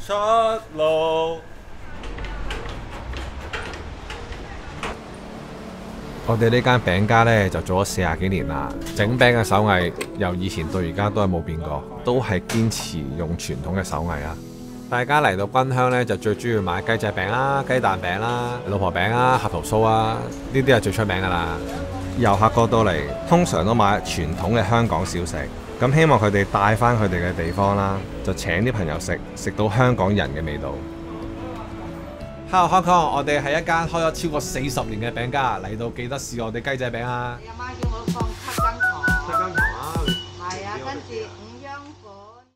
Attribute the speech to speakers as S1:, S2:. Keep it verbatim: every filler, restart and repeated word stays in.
S1: 出路。我哋呢間餅家呢，就做咗四十幾年啦，整餅嘅手藝由以前到而家都係冇變過，都係堅持用傳統嘅手藝啊！大家嚟到軍鄉呢，就最中意買雞仔餅啦、雞蛋餅啦、老婆餅啦、核桃酥啊，呢啲係最出名噶啦。遊客過到嚟，通常都買傳統嘅香港小食，咁希望佢哋帶翻佢哋嘅地方啦，就請啲朋友食，食到香港人嘅味道。Hello Hong Kong，我哋係一間開咗超過四十年嘅餅家，嚟到記得試我哋雞仔餅啊！
S2: 阿媽叫我放七根糖，
S1: 七間糖啊！
S2: 係啊，跟住